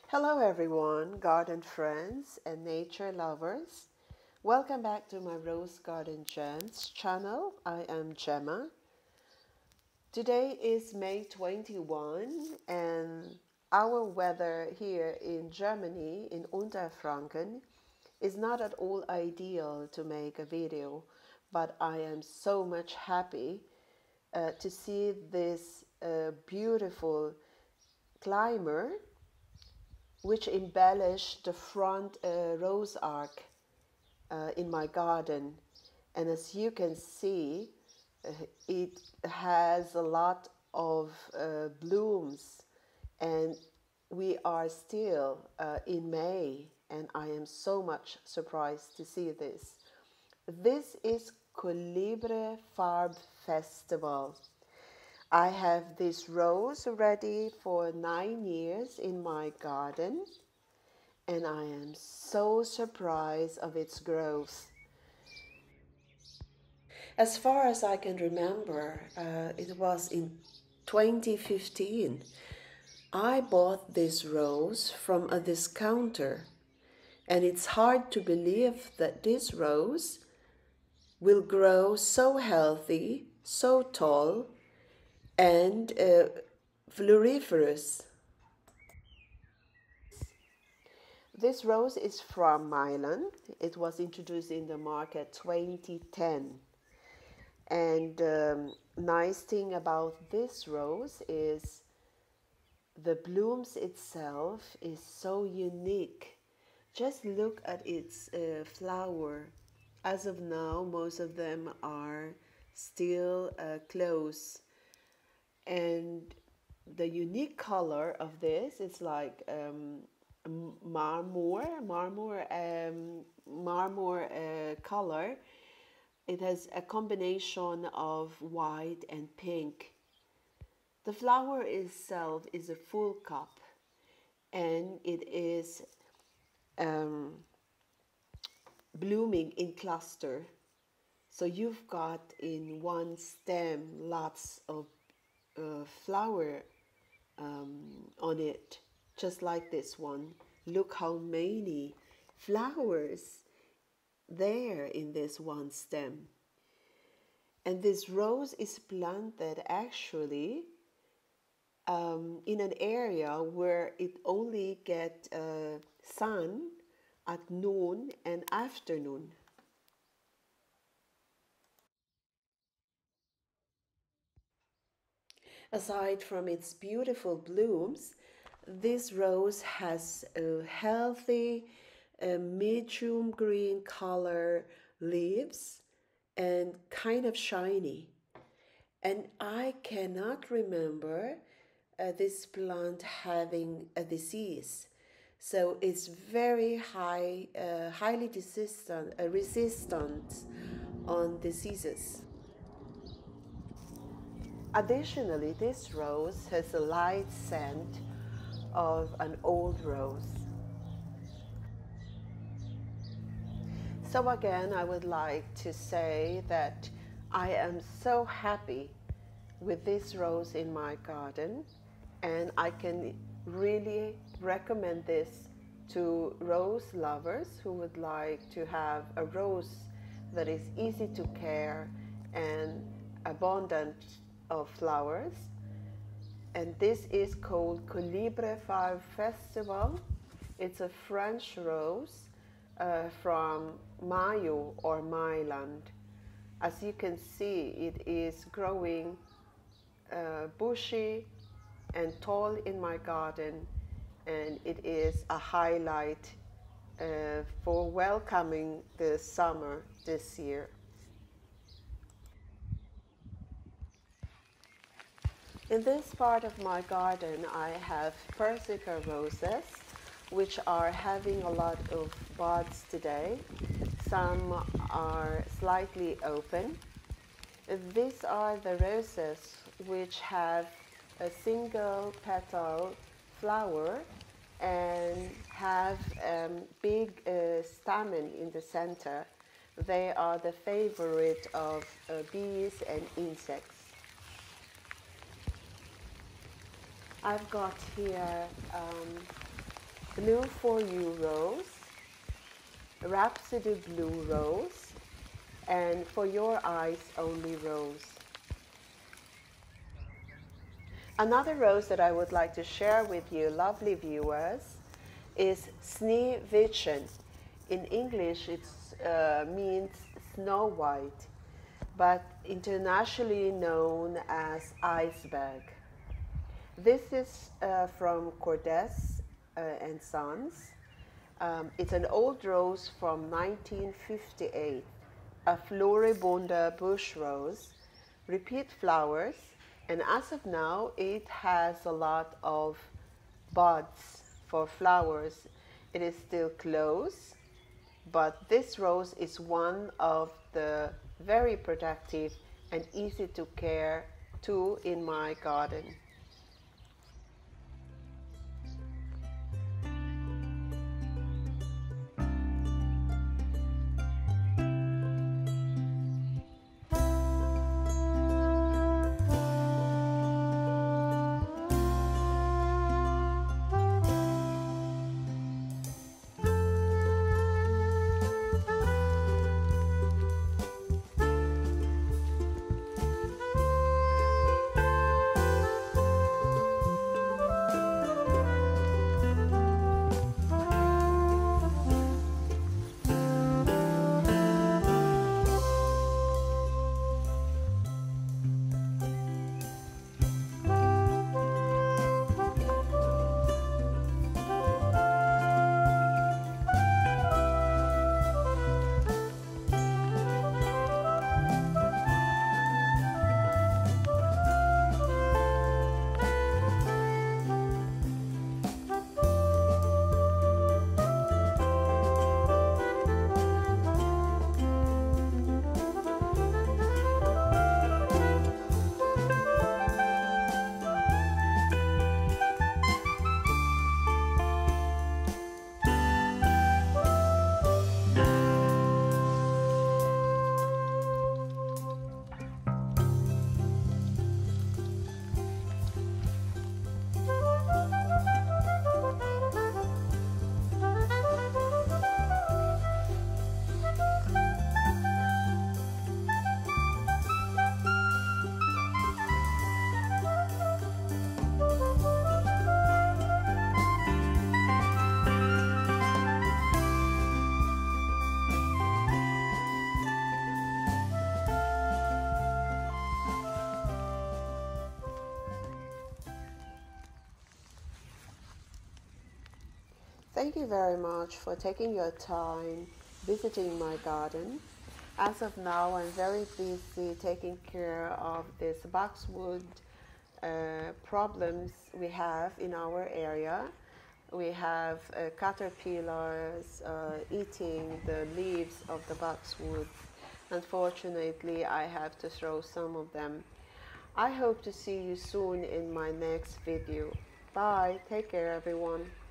Hello everyone, garden friends and nature lovers. Welcome back to my Rose Garden Gems channel. I am Gemma. Today is May 21 and our weather here in Germany, in Unterfranken, is not at all ideal to make a video, but I am so much happy to see this beautiful climber which embellished the front rose arc in my garden. And as you can see, it has a lot of blooms, and we are still in May, and I am so much surprised to see this. This is Colibre Farb Festival. I have this rose ready for 9 years in my garden, and I am so surprised of its growth. As far as I can remember, it was in 2015. I bought this rose from a discounter, and it's hard to believe that this rose will grow so healthy, so tall, and floriferous. This rose is from Milan. It was introduced in the market 2010. And nice thing about this rose is the blooms itself is so unique. Just look at its flower. As of now, most of them are still closed. And the unique color of this is like marmor color. It has a combination of white and pink. The flower itself is a full cup, and it is blooming in cluster. So you've got in one stem lots of flower on it, just like this one. Look how many flowers there in this one stem. And this rose is planted actually in an area where it only gets sun at noon and afternoon. Aside from its beautiful blooms, this rose has a healthy medium green color leaves and kind of shiny. And I cannot remember this plant having a disease. So it's very highly resistant on diseases. Additionally, this rose has a light scent of an old rose. So again, I would like to say that I am so happy with this rose in my garden, and I can really recommend this to rose lovers who would like to have a rose that is easy to care and abundant of flowers. And this is called Colibre Farb Festival. It's a French rose from Mayo or Myland. As you can see, it is growing bushy and tall in my garden, and it is a highlight for welcoming the summer this year. In this part of my garden, I have Persica roses, which are having a lot of buds today. Some are slightly open. These are the roses which have a single petal flower and have big stamen in the center. They are the favorite of bees and insects. I've got here Blue for You rose, Rhapsody Blue rose, and For Your Eyes Only rose. Another rose that I would like to share with you, lovely viewers, is Sneewittchen. In English, it means Snow White, but internationally known as iceberg. This is from Cordes and Sons. It's an old rose from 1958, a floribunda bush rose, repeat flowers, and as of now it has a lot of buds for flowers. It is still closed, but this rose is one of the very protective and easy to care to in my garden. Thank you very much for taking your time visiting my garden. As of now, I'm very busy taking care of this boxwood problems we have in our area. We have caterpillars eating the leaves of the boxwood. Unfortunately, I have to throw some of them. I hope to see you soon in my next video. Bye. Take care, everyone.